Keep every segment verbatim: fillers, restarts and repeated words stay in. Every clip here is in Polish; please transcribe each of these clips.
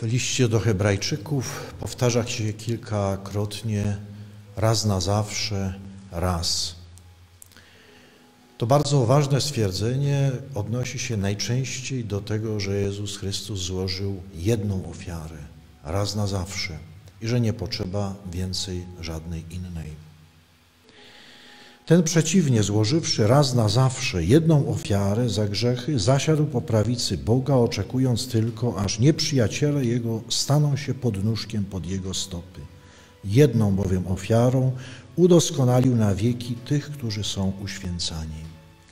W liście do Hebrajczyków powtarza się kilkakrotnie raz na zawsze, raz. To bardzo ważne stwierdzenie odnosi się najczęściej do tego, że Jezus Chrystus złożył jedną ofiarę, raz na zawsze i że nie potrzeba więcej żadnej innej. Ten przeciwnie, złożywszy raz na zawsze jedną ofiarę za grzechy, zasiadł po prawicy Boga, oczekując tylko, aż nieprzyjaciele Jego staną się podnóżkiem pod Jego stopy. Jedną bowiem ofiarą udoskonalił na wieki tych, którzy są uświęcani.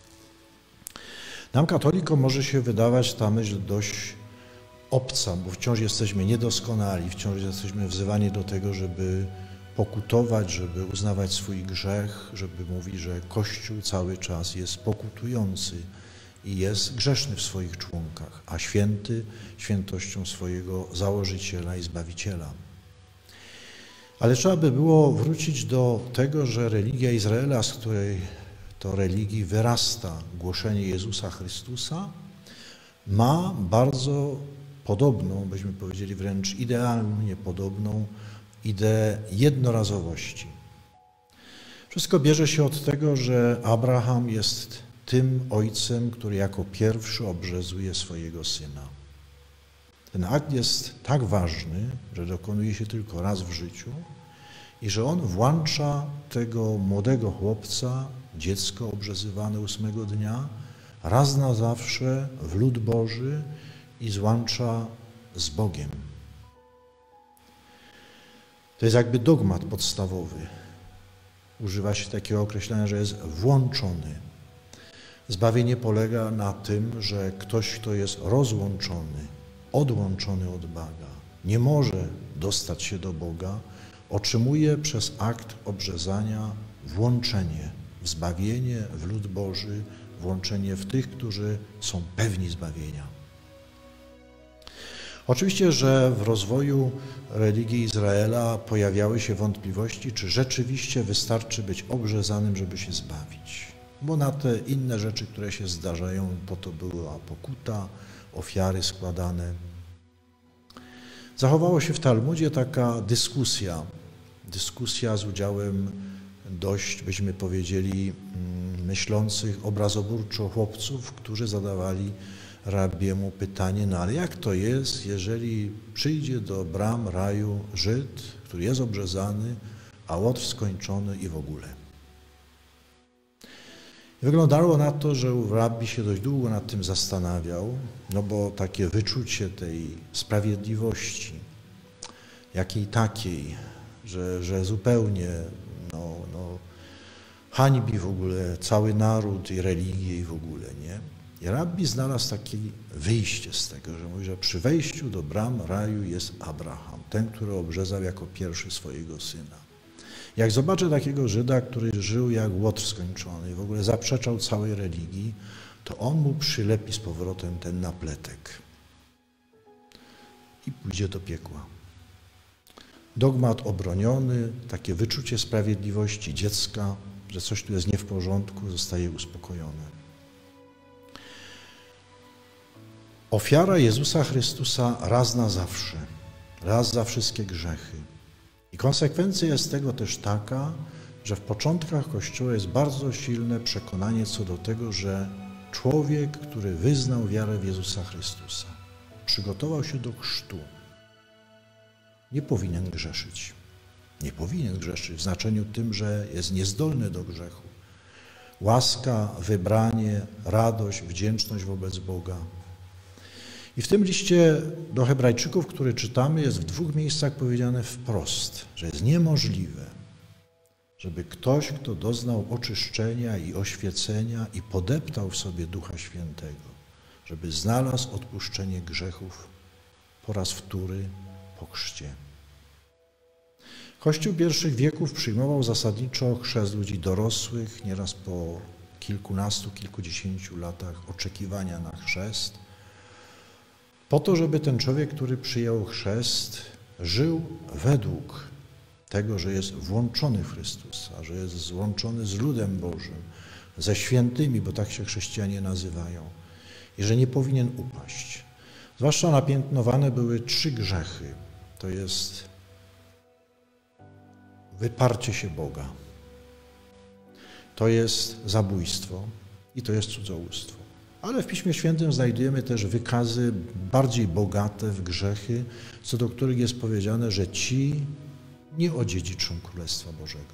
Nam, katolikom, może się wydawać ta myśl dość obca, bo wciąż jesteśmy niedoskonali, wciąż jesteśmy wzywani do tego, żeby pokutować, żeby uznawać swój grzech, żeby mówić, że Kościół cały czas jest pokutujący i jest grzeszny w swoich członkach, a święty świętością swojego założyciela i Zbawiciela. Ale trzeba by było wrócić do tego, że religia Izraela, z której to religii wyrasta głoszenie Jezusa Chrystusa, ma bardzo podobną, byśmy powiedzieli wręcz idealnie podobną ideę jednorazowości. Wszystko bierze się od tego, że Abraham jest tym ojcem, który jako pierwszy obrzezuje swojego syna. Ten akt jest tak ważny, że dokonuje się tylko raz w życiu i że on włącza tego młodego chłopca, dziecko obrzezywane ósmego dnia, raz na zawsze w lud Boży i złącza z Bogiem. To jest jakby dogmat podstawowy. Używa się takiego określenia, że jest włączony. Zbawienie polega na tym, że ktoś, kto jest rozłączony, odłączony od Boga, nie może dostać się do Boga, otrzymuje przez akt obrzezania włączenie w zbawienie, w lud Boży, włączenie w tych, którzy są pewni zbawienia. Oczywiście, że w rozwoju religii Izraela pojawiały się wątpliwości, czy rzeczywiście wystarczy być obrzezanym, żeby się zbawić. Bo na te inne rzeczy, które się zdarzają, po to była pokuta, ofiary składane. Zachowało się w Talmudzie taka dyskusja, dyskusja z udziałem dość, byśmy powiedzieli, myślących obrazoburczo chłopców, którzy zadawali rabiemu pytanie, no ale jak to jest, jeżeli przyjdzie do bram raju Żyd, który jest obrzezany, a łotr skończony i w ogóle. I wyglądało na to, że rabbi się dość długo nad tym zastanawiał, no bo takie wyczucie tej sprawiedliwości, jakiej takiej, że, że zupełnie no, no, hańbi w ogóle cały naród i religię i w ogóle, nie? I rabbi znalazł takie wyjście z tego, że mówi, że przy wejściu do bram raju jest Abraham, ten, który obrzezał jako pierwszy swojego syna. Jak zobaczę takiego Żyda, który żył jak łotr skończony i w ogóle zaprzeczał całej religii, to on mu przylepi z powrotem ten napletek i pójdzie do piekła. Dogmat obroniony, takie wyczucie sprawiedliwości dziecka, że coś tu jest nie w porządku, zostaje uspokojone. Ofiara Jezusa Chrystusa raz na zawsze, raz za wszystkie grzechy. I konsekwencja jest tego też taka, że w początkach Kościoła jest bardzo silne przekonanie co do tego, że człowiek, który wyznał wiarę w Jezusa Chrystusa, przygotował się do chrztu, nie powinien grzeszyć. Nie powinien grzeszyć w znaczeniu tym, że jest niezdolny do grzechu. Łaska, wybranie, radość, wdzięczność wobec Boga. I w tym liście do Hebrajczyków, który czytamy, jest w dwóch miejscach powiedziane wprost, że jest niemożliwe, żeby ktoś, kto doznał oczyszczenia i oświecenia i podeptał w sobie Ducha Świętego, żeby znalazł odpuszczenie grzechów po raz wtóry po chrzcie. Kościół pierwszych wieków przyjmował zasadniczo chrzest ludzi dorosłych, nieraz po kilkunastu, kilkudziesięciu latach oczekiwania na chrzest, po to, żeby ten człowiek, który przyjął chrzest, żył według tego, że jest włączony w Chrystusa, że jest złączony z ludem Bożym, ze świętymi, bo tak się chrześcijanie nazywają, i że nie powinien upaść. Zwłaszcza napiętnowane były trzy grzechy. To jest wyparcie się Boga, to jest zabójstwo i to jest cudzołóstwo. Ale w Piśmie Świętym znajdujemy też wykazy bardziej bogate w grzechy, co do których jest powiedziane, że ci nie odziedziczą Królestwa Bożego.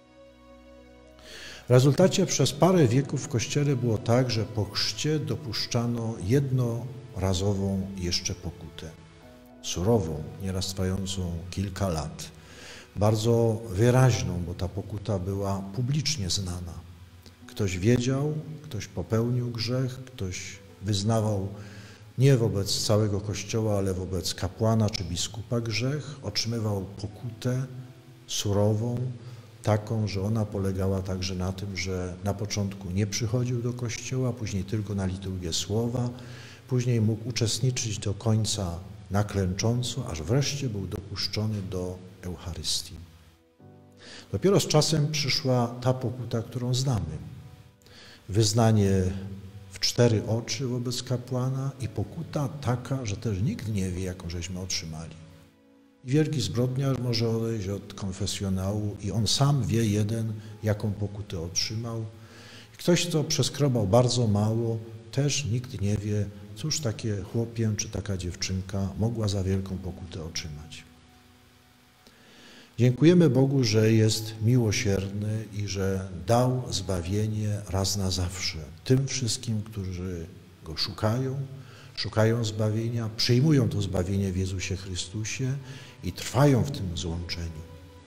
W rezultacie przez parę wieków w Kościele było tak, że po chrzcie dopuszczano jednorazową jeszcze pokutę. Surową, nieraz trwającą kilka lat. Bardzo wyraźną, bo ta pokuta była publicznie znana. Ktoś wiedział, ktoś popełnił grzech, ktoś wyznawał nie wobec całego Kościoła, ale wobec kapłana czy biskupa grzech, otrzymywał pokutę surową, taką, że ona polegała także na tym, że na początku nie przychodził do Kościoła, później tylko na liturgię słowa, później mógł uczestniczyć do końca na klęcząco, aż wreszcie był dopuszczony do Eucharystii. Dopiero z czasem przyszła ta pokuta, którą znamy. Wyznanie w cztery oczy wobec kapłana i pokuta taka, że też nikt nie wie, jaką żeśmy otrzymali. I wielki zbrodniarz może odejść od konfesjonału i on sam wie jeden, jaką pokutę otrzymał. Ktoś, kto przeskrobał bardzo mało, też nikt nie wie, cóż takie chłopie czy taka dziewczynka mogła za wielką pokutę otrzymać. Dziękujemy Bogu, że jest miłosierny i że dał zbawienie raz na zawsze tym wszystkim, którzy Go szukają, szukają zbawienia, przyjmują to zbawienie w Jezusie Chrystusie i trwają w tym złączeniu.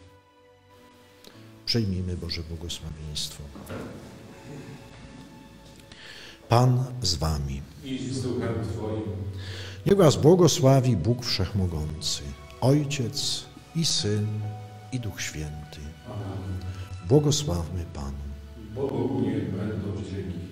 Przyjmijmy Boże błogosławieństwo. Pan z wami. I z duchem Twoim. Niech was błogosławi Bóg Wszechmogący, Ojciec i Syn i Duch Święty. Amen. Błogosławmy Panu. Bogu niech będą dzięki.